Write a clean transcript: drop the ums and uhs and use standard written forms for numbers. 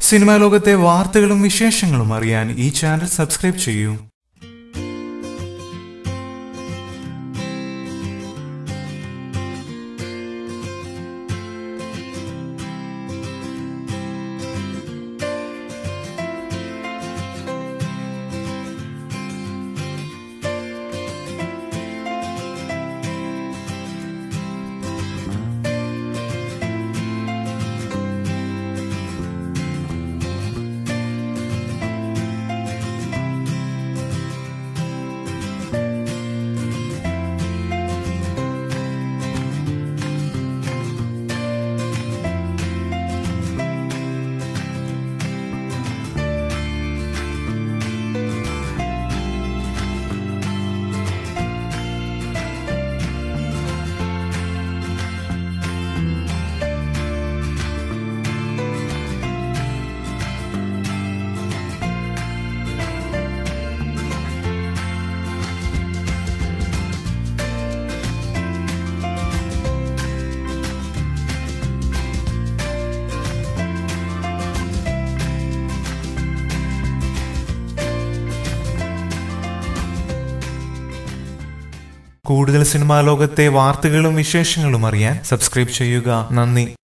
Cinema ലോകത്തെ വാർത്തകളും വിശേഷങ്ങളും അറിയാൻ ഈ ചാനൽ സബ്സ്ക്രൈബ് ചെയ്യൂ. കൂടുതൽ സിനിമാ ലോകത്തെ വാർത്തകളും വിശേഷങ്ങളും അറിയാൻ സബ്സ്ക്രൈബ് ചെയ്യുക. നന്ദി.